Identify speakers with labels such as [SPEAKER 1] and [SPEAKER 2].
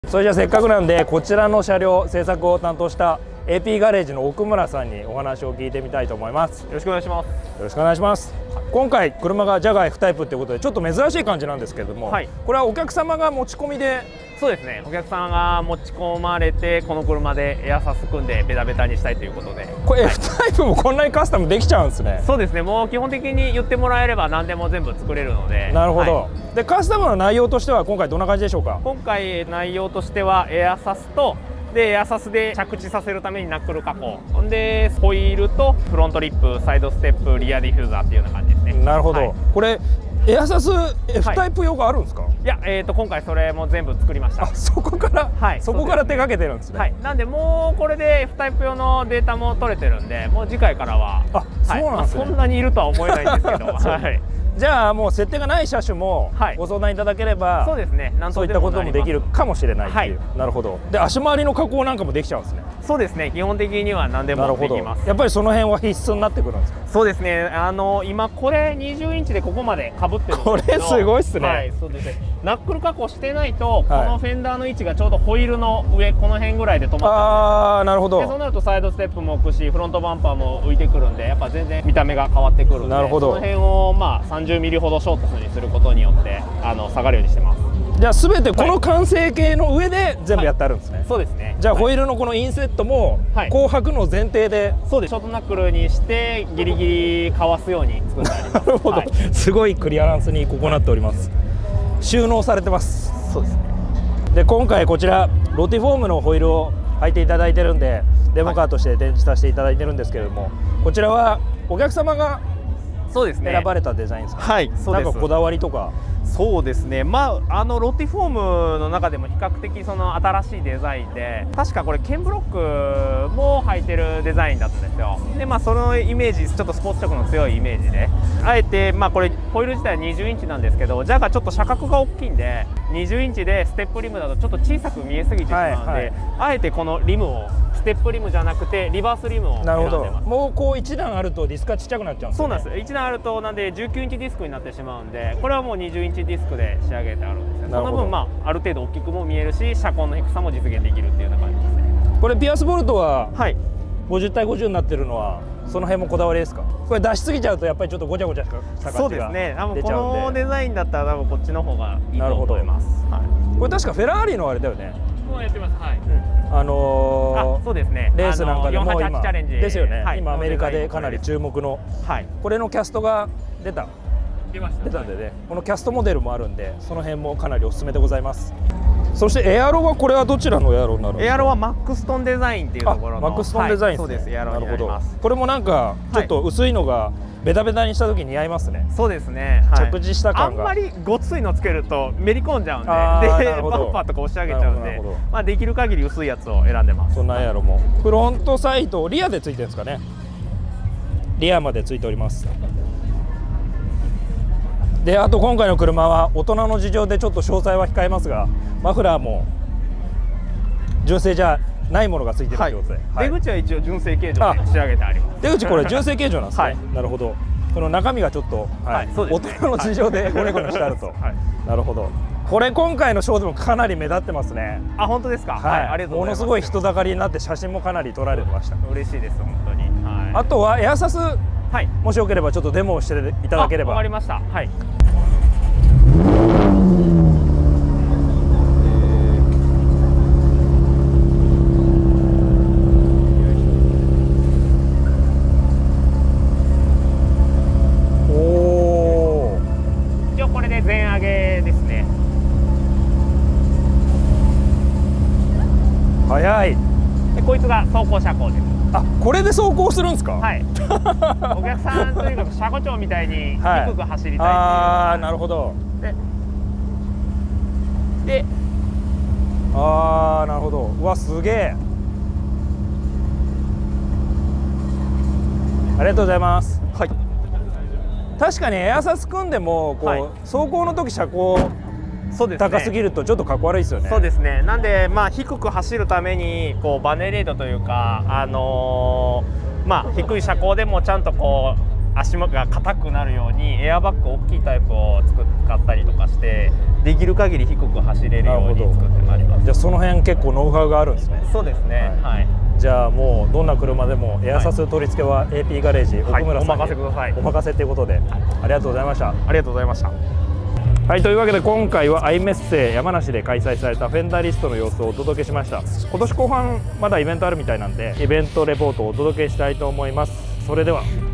[SPEAKER 1] それじゃあせっかくなんでこちらの車両製作を担当した AP ガレージの奥村さんにお話を聞いてみたいと思います。
[SPEAKER 2] よろしくお願いします。
[SPEAKER 1] よろしくお願いします。今回車がジャガー F タイプということでちょっと珍しい感じなんですけれども、はい、これはお客様が持ち込みで。
[SPEAKER 2] そうですね、お客様が持ち込まれてこの車でエアサス組んでベタベタにしたいということで、
[SPEAKER 1] これ F タイプもこんなにカスタムできちゃうんですね。
[SPEAKER 2] そうですね、もう基本的に言ってもらえれば何でも全部作れるので。
[SPEAKER 1] なるほど、はい、でカスタムの内容としては今回どんな感じでしょうか。
[SPEAKER 2] 今回内容としてはエアサスとエアサスで着地させるためにナックル加工でホイールとフロントリップ、サイドステップ、リアディフューザーっていうような感じですね。
[SPEAKER 1] なるほど、はい、これエアサス F タイプ用があるんですか。はい、
[SPEAKER 2] いや、今回それも全部作りました。
[SPEAKER 1] そこから、はい、そこから手掛けてるんですね。
[SPEAKER 2] はい、なんでもうこれで F タイプ用のデータも取れてるんで、もう次回からは
[SPEAKER 1] そうなんですね。
[SPEAKER 2] そんなにいるとは思えないんですけどはい、
[SPEAKER 1] じゃあもう設定がない車種もご相談いただければ、
[SPEAKER 2] そうですね、
[SPEAKER 1] そういったこともできるかもしれないっていう。なるほど。で足回りの加工なんかもできちゃうんですね。
[SPEAKER 2] そうですね、基本的には何でもできます。
[SPEAKER 1] やっぱりその辺は必須になってくるんですか。
[SPEAKER 2] そうですね、今これ20インチでここまでかぶってるんですけど、
[SPEAKER 1] これすごいっすね。
[SPEAKER 2] はい、そうですね。ナックル加工してないと、このフェンダーの位置がちょうどホイールの上この辺ぐらいで止まってるんですよ。
[SPEAKER 1] ああ、なるほど。
[SPEAKER 2] でそうなるとサイドステップも置くし、フロントバンパーも浮いてくるんで、やっぱ全然見た目が変わってくるんで、
[SPEAKER 1] なるほど。
[SPEAKER 2] その辺を30ミリほどショートにすることによって下がるようにしてます。
[SPEAKER 1] じゃあ全てこの完成形の上で全部やってあるんですね。はい、
[SPEAKER 2] そうですね。
[SPEAKER 1] じゃあホイールのこのインセットもこう履くの前提で、
[SPEAKER 2] そうです。ショートナックルにしてギリギリかわすように作ってあります。
[SPEAKER 1] なるほど、はい、すごいクリアランスにここなっております。収納されてます。
[SPEAKER 2] そうですね。
[SPEAKER 1] で今回こちらロティフォームのホイールを履いていただいてるんでデモカーとして展示させていただいてるんですけれども、こちらはお客様が選ばれたデザインですか。
[SPEAKER 2] はい、そうです。
[SPEAKER 1] なんかこだわりとか。
[SPEAKER 2] そうですね、ロティフォームの中でも比較的新しいデザインで、確かこれケンブロックも履いてるデザインだったんですよ。でそのイメージ、ちょっとスポーツ色の強いイメージであえて、これホイール自体は20インチなんですけど、ジャガーちょっと車格が大きいんで20インチでステップリムだとちょっと小さく見えすぎてしまうので、あえてこのリムをステップリムじゃなくてリバースリムを選んでます。なるほど。もうこう1段あるとディスクがちっちゃくなっちゃうんですよね。そうなんです。1段あるとなんで19インチディスクになってしまうんで、これはもう20インチディスクで仕上げてあるんですね。その分ある程度大きくも見えるし、車高の低さも実現できるっていうような感じですね。
[SPEAKER 1] これピアスボルトは50対50になってるのはその辺もこだわりですか。これ出しすぎちゃうとやっぱりちょっとごちゃごちゃした感じが出ちゃうんで。そうですね、
[SPEAKER 2] このデザインだったら多分こっちの方がいいと思います。
[SPEAKER 1] これ確かフェラーリのあれだよね。
[SPEAKER 2] もうやってます。はい。そうですね。
[SPEAKER 1] レースなんかでも今
[SPEAKER 2] 488チャレンジ
[SPEAKER 1] ですよね。今アメリカでかなり注目のこれのキャストが出たんでね、このキャストモデルもあるんで、その辺もかなりおすすめでございます。そしてエアロはこれはどちらのエアロになるんですか。エ
[SPEAKER 2] アロはマックストンデザインっていうところの
[SPEAKER 1] マックストンデザインですね。
[SPEAKER 2] そうです。エアロになります。
[SPEAKER 1] これもなんかちょっと薄いのがベタベタにした時似合いますね。
[SPEAKER 2] そうですね。
[SPEAKER 1] 着地した感が。
[SPEAKER 2] あんまりごついのつけるとめり込んじゃうんで、バンパーとか押し上げちゃうんで、できる限り薄いやつを選んでます。
[SPEAKER 1] そんなエアロもフロントサイドリアでついてるんですかね。リアまでついております。であと今回の車は大人の事情でちょっと詳細は控えますが、マフラーも純正じゃないものがついてるということで、
[SPEAKER 2] 出口は一応純正形状で仕上げてあります。
[SPEAKER 1] 出口これ純正形状なんですね。なるほど。この中身がちょっと大人の事情でゴネゴネしてあると。なるほど。これ今回のショーでもかなり目立ってますね。
[SPEAKER 2] あ、本当ですか。はい、ありがとうございます。
[SPEAKER 1] ものすごい人だかりになって写真もかなり撮られてました。
[SPEAKER 2] 嬉しいです本当に。
[SPEAKER 1] あとはエアサス、もしよければちょっとデモをしていただければ。
[SPEAKER 2] わかりました。はい。一応これで全上げですね。
[SPEAKER 1] 早い。
[SPEAKER 2] でこいつが走行車高です。
[SPEAKER 1] あ、これで走行するんですか。
[SPEAKER 2] はい。お客さんとにかく車庫長みたいに低く走りたいっていう。
[SPEAKER 1] ああ、なるほど。
[SPEAKER 2] で、
[SPEAKER 1] ああ、なるほど。うわ、すげえ。ありがとうございます。
[SPEAKER 2] はい。
[SPEAKER 1] 確かにエアサス組んでも走行の時車高高すぎるとちょっとかっこ悪いですよね。
[SPEAKER 2] そうですね。なんで低く走るためにバネレードというか低い車高でもちゃんと足が硬くなるようにエアバッグ大きいタイプを使ったりとかしてできる限り低く走れるように作ってまいります。
[SPEAKER 1] じゃあその辺結構ノウハウがあるんですね。
[SPEAKER 2] そうですね、はい、
[SPEAKER 1] じゃあもうどんな車でもエアサス取り付けは AP ガレージ奥村さんに
[SPEAKER 2] お任せください。
[SPEAKER 1] お任せということで、ありがとうございました。
[SPEAKER 2] ありがとうございました。
[SPEAKER 1] はい、というわけで今回はアイメッセ山梨で開催されたフェンダーリストの様子をお届けしました。今年後半まだイベントあるみたいなんでイベントレポートをお届けしたいと思います。それでは。